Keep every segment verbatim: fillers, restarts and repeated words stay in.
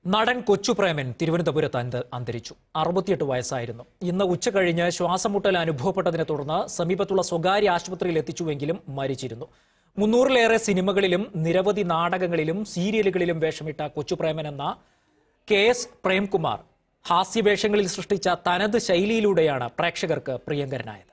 നടൻ കൊച്ചുപ്രേമൻ തിരുവനന്തപുരത്ത് അന്തരിച്ചു. അറുപത്തിയെട്ട് വയസ്സായിരുന്നു. ഇന്ന് ഉച്ചകഴിഞ്ഞ് ശ്വാസമുട്ടൽ അനുഭവപ്പെട്ടതിനെ തുടർന്ന് സമീപത്തുള്ള സ്വകാര്യ ആശുപത്രിയിൽ എത്തിച്ചുവെങ്കിലും മരിച്ചിരുന്നു. മുന്നൂറിലേറെ സിനിമകളിലും നിരവധി നാടകങ്ങളിലും സീരിയലുകളിലും വേഷമിട്ട കൊച്ചുപ്രേമൻ എന്ന കെ എസ് പ്രേംകുമാർ ഹാസ്യവേഷങ്ങളിൽ സൃഷ്ടിച്ച തനത് ശൈലിയിലൂടെയാണ് പ്രേക്ഷകർക്ക് പ്രിയങ്കരനായത്.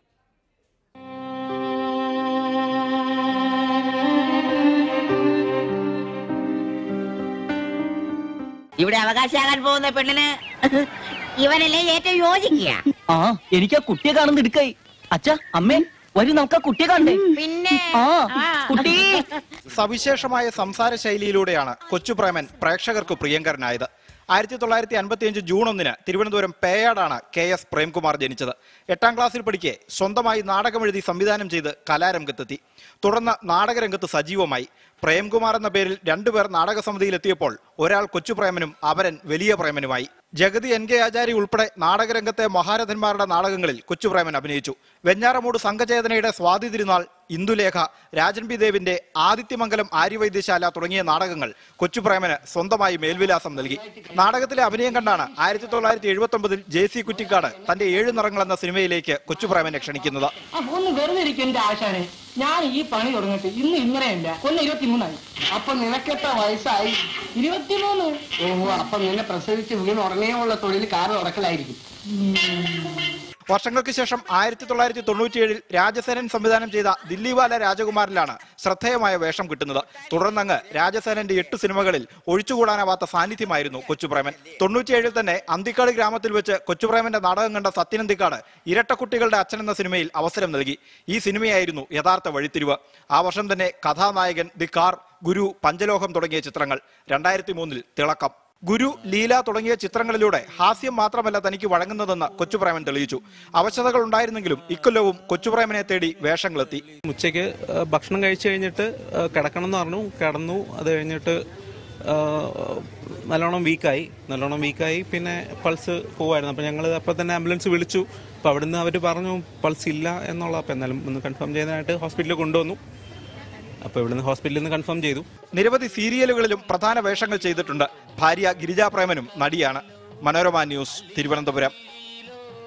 ഇവിടെ അവകാശമാകാൻ പോകുന്ന പെണ്ണിന് ഇവനല്ലേ ഏറ്റവും യോജിക്കുക. ആ എനിക്ക് ആ കുട്ടിയെ കാണുന്ന എടുക്കായി. അച്ഛാ അമ്മേ വരും, നമുക്ക് ആ കുട്ടിയെ കാണണ്ടേ? പിന്നെ കുട്ടി സവിശേഷമായ സംസാര ശൈലിയിലൂടെയാണ് കൊച്ചുപ്രേമൻ പ്രേക്ഷകർക്ക് പ്രിയങ്കരനായത്. ആയിരത്തി തൊള്ളായിരത്തി അൻപത്തി അഞ്ച് ജൂൺ ഒന്നിന് തിരുവനന്തപുരം പേയാടാണ് കെ എസ് പ്രേംകുമാർ ജനിച്ചത്. എട്ടാം ക്ലാസ്സിൽ പഠിക്കെ സ്വന്തമായി നാടകമെഴുതി സംവിധാനം ചെയ്ത് കലാരംഗത്തെത്തി. തുടർന്ന് നാടകരംഗത്ത് സജീവമായി. പ്രേംകുമാർ എന്ന പേരിൽ രണ്ടുപേർ നാടകസമിതിയിലെത്തിയപ്പോൾ ഒരാൾ കൊച്ചുപ്രേമനും അവരൻ വലിയ പ്രേമനുമായി. ജഗതി എൻ കെ ആചാരി ഉൾപ്പെടെ നാടകരംഗത്തെ മഹാരഥന്മാരുടെ നാടകങ്ങളിൽ കൊച്ചുപ്രേമൻ അഭിനയിച്ചു. വെഞ്ഞാറമൂട് സംഘചേതനയുടെ സ്വാതി തിരുനാൾ, ഇന്ദുലേഖ, രാജൻ പി ദേവിന്റെ ആദിത്യമംഗലം ആര്യവൈദ്യശാല തുടങ്ങിയ നാടകങ്ങൾ കൊച്ചുപ്രേമന് സ്വന്തമായി മേൽവിലാസം നൽകി. നാടകത്തിലെ അഭിനയം കണ്ടാണ് ആയിരത്തി തൊള്ളായിരത്തി എഴുപത്തി ഒമ്പതിൽ ജെ സി കുറ്റിക്കാട് തന്റെ ഏഴ് നിറങ്ങൾ എന്ന സിനിമയിലേക്ക് കൊച്ചുപ്രേമനെ ക്ഷണിക്കുന്നത്. ഞാൻ ഈ പണി തുടങ്ങിയിട്ട് ഇന്ന് ഇന്നലെയല്ല, കൊല്ലം ഇരുപത്തിമൂന്നായി. അപ്പൊ നിനക്കെത്ര വയസ്സായി? ഇരുപത്തിമൂന്ന്. ഓഹോ, അപ്പൊ നിന്നെ പ്രസവിച്ച് വീണ് ഉടനെയുള്ള തൊഴിൽ കാറ് ഉടക്കലായിരിക്കും. വർഷങ്ങൾക്ക് ശേഷം ആയിരത്തി തൊള്ളായിരത്തി തൊണ്ണൂറ്റിയേഴിൽ രാജസേനൻ സംവിധാനം ചെയ്ത ദില്ലിവാല രാജകുമാരിലാണ് ശ്രദ്ധേയമായ വേഷം കിട്ടുന്നത്. തുടർന്നങ്ങ് രാജസേനന്റെ എട്ട് സിനിമകളിൽ ഒഴിച്ചുകൂടാനാവാത്ത സാന്നിധ്യമായിരുന്നു കൊച്ചുപ്രേമൻ. തൊണ്ണൂറ്റിയേഴിൽ തന്നെ അന്തിക്കാട് ഗ്രാമത്തിൽ വെച്ച് കൊച്ചുപ്രേമന്റെ നാടകം കണ്ട സത്യനന്തിക്കാട് ഇരട്ടക്കുട്ടികളുടെ അച്ഛൻ എന്ന സിനിമയിൽ അവസരം നൽകി. ഈ സിനിമയായിരുന്നു യഥാർത്ഥ വഴിത്തിരിവ്. ആ വർഷം തന്നെ കഥാനായകൻ, ദി കാർ, ഗുരു, പഞ്ചലോഹം തുടങ്ങിയ ചിത്രങ്ങൾ. രണ്ടായിരത്തി മൂന്നിൽ തിളക്കം, ഗുരു, ലീല തുടങ്ങിയ ചിത്രങ്ങളിലൂടെ ഹാസ്യം മാത്രമല്ല തനിക്ക് വഴങ്ങുന്നതെന്ന് കൊച്ചുപ്രേമൻ തെളിയിച്ചു. അവശതകൾ ഉണ്ടായിരുന്നെങ്കിലും ഇക്കൊല്ലവും കൊച്ചുപ്രേമനെ തേടി വേഷങ്ങളെത്തി. ഉച്ചയ്ക്ക് ഭക്ഷണം കഴിച്ചു കഴിഞ്ഞിട്ട് കിടക്കണം എന്ന് പറഞ്ഞു. കിടന്നു. അത് കഴിഞ്ഞിട്ട് നല്ലോണം വീക്കായി നല്ലോണം വീക്കായി പിന്നെ പൾസ് പോവായിരുന്നു. അപ്പം ഞങ്ങൾ അപ്പം തന്നെ ആംബുലൻസ് വിളിച്ചു. അപ്പം അവിടുന്ന് അവർ പറഞ്ഞു പൾസ് ഇല്ല എന്നുള്ള. അപ്പം എന്നാലും ഒന്ന് കൺഫേം ചെയ്യാനായിട്ട് ഹോസ്പിറ്റലിൽ കൊണ്ടുവന്നു. അപ്പോൾ ഇവിടുന്ന് ഹോസ്പിറ്റലിൽ നിന്ന് കൺഫേം ചെയ്തു. നിരവധി സീരിയലുകളിലും പ്രധാന വേഷങ്ങൾ ചെയ്തിട്ടുണ്ട്. ഭാര്യ ഗിരിജാ പ്രേമനും നടിയാണ്. മനോരമ ന്യൂസ്, തിരുവനന്തപുരം.